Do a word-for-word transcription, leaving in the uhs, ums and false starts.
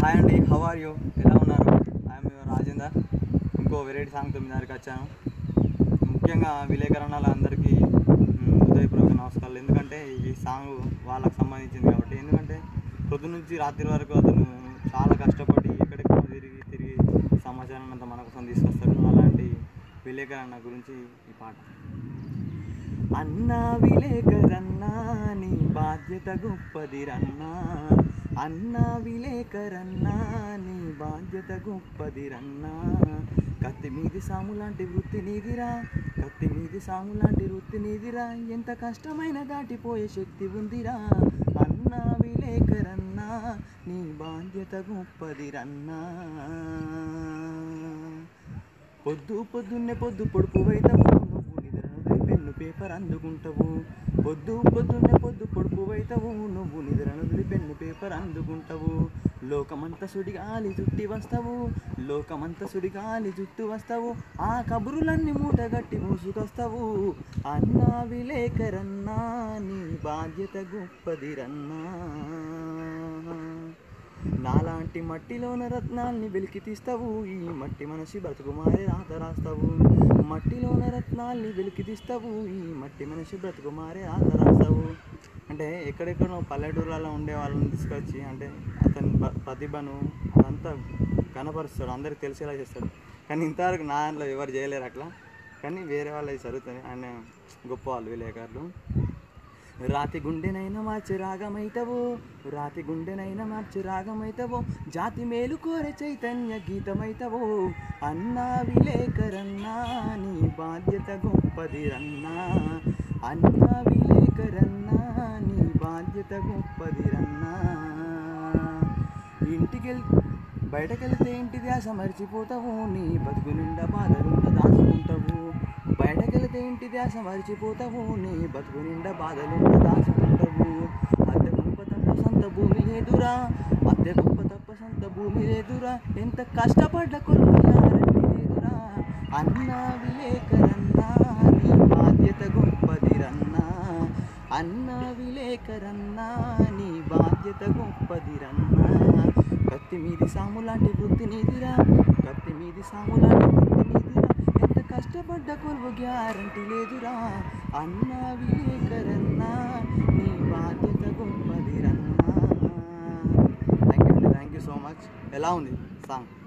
Hi అండి, how are you? ఎలా ఉన్నారు? ఐఎమ్ రాజేందర్. ఇంకో వెరైటీ సాంగ్తో మీ దగ్గరికి వచ్చాను. ముఖ్యంగా విలేకరణాల అందరికీ హృదయపూర్వక నమస్కారాలు. ఎందుకంటే ఈ సాంగ్ వాళ్ళకి సంబంధించింది కాబట్టి. ఎందుకంటే పొద్దు నుంచి రాత్రి వరకు అతను చాలా కష్టపడి ఎక్కడెక్కడ తిరిగి తిరిగి సమాచారం అంతా మన కోసం తీసుకొస్తాడు. అలాంటి విలేకరణ గురించి ఈ పాట. అన్నా విలేకరన్నా నీ బాధ్యత గొప్పదిరన్నా, అన్నా విలేకరన్నా నీ బాధ్యత గొప్పదిరన్నా. కత్తి మీది సాము లాంటి వృత్తి నీదిరా, కత్తి మీది సాము లాంటి వృత్తి నీదిరా. ఎంత కష్టమైన దాటిపోయే శక్తి ఉందిరా. అన్నా విలేకరన్నా నీ బాధ్యత గొప్పదిరన్నా. పొద్దు పొద్దున్నే పొద్దు పొడుపువైతవు, నువ్వు నిద్రను పెన్ను పేపర్ అందుకుంటావు. పొద్దు పొద్దున్నే పొద్దు పొడుపువైతవు, నువ్వు నిద్రను పెన్ను పేపర్ అందుకుంటావు. లోకమంత సుడిగాలి చుట్టి వస్తావు, లోకమంత సుడిగాలి చుట్టూ వస్తావు. ఆ కబురులన్నీ మూటగట్టి మూసుకొస్తావు. అన్నా విలేకరన్నా నీ బాధ్యత గొప్పదిరన్నా. నాలాంటి మట్టిలోన రత్నాల్ని వెలికి తీస్తావు, ఈ మట్టి మనిషి బ్రతుకుమారే రాత రాస్తావు. మట్టిలోన రత్నాల్ని వెలికి తీస్తావు, ఈ మట్టి మనిషి బ్రతుకుమారే రాత రాస్తావు. అంటే ఎక్కడెక్కడో పల్లెటూర్లలో ఉండే వాళ్ళని తీసుకొచ్చి అంటే అతని ప్రతిభను అదంతా కనపరుస్తాడు, అందరికి తెలిసేలా చేస్తాడు. కానీ ఇంతవరకు నా దాంట్లో ఎవరు చేయలేరు అట్లా. కానీ వేరే వాళ్ళు జరుగుతుంది. ఆయన గొప్ప వాళ్ళు విలేకరులు. రాతి గుండెనైనా మార్చి రాగమైతవో, రాతి గుండెనైనా మార్చి రాగమైతవో. జాతి మేలు కోరే చైతన్య గీతమైతవో. అన్నా విలేకరన్నా నీ బాధ్యత గొప్పదిరన్నా, అన్నా విలేకరన్నా నీ బాధ్యత గొప్పదిరన్నా. ఇంటికెళ్ బయటకెళ్తే ఇంటి ధ్యాస మర్చిపోతావు, నీ బతుకు నిండా బాధలుండ దాచుకుంటావు. బయటకెళ్తే ఇంటి ధ్యాస మర్చిపోతావు, నీ బతుకు నిండా బాధలుండ దాచుకుంటావు. అద్దె గొప్ప తప్ప సొంత భూమి లేదురా, అద్దె గొప్ప తప్ప సొంత భూమి లేదురా. ఎంత కష్టపడ్డ కొలువు గ్యారంటీ లేదురా. అన్నా విలేకరన్నా నీ బాధ్యత గొప్పదిరన్నా, అన్నా విలేకరన్నా నీ బాధ్యత గొప్పదిరన్నా. కత్తి మీది సాము లాంటి వృత్తి నీదిరా, కత్తి మీది సాము లాంటి వృత్తి నీదిరా. ఎంత కష్టపడ్డ కొలువు గ్యారంటీ లేదురా. అన్నా విలేకరన్నా నీ బాధ్యత గొప్పదిరన్నా. థ్యాంక్ యూ అండి, థ్యాంక్ యూ సో మచ్. ఎలా ఉంది సాంగ్?